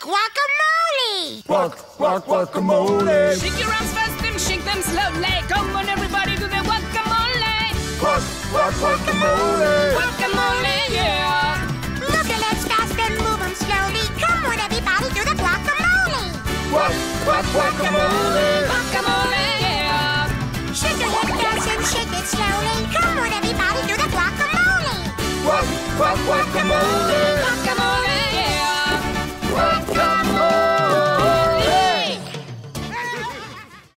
guacamole! Guacamole! Shake your arms fast and shake them slowly. Come on, everybody, do the guacamole. Guacamole! Guacamole, yeah. Move your legs fast and move them slowly. Come on, everybody, do the guacamole! Guacamole! Guacamole, yeah. Shake your head fast and shake it slowly. Come on, everybody, do the guacamole! Guacamole! Guacamole, yeah.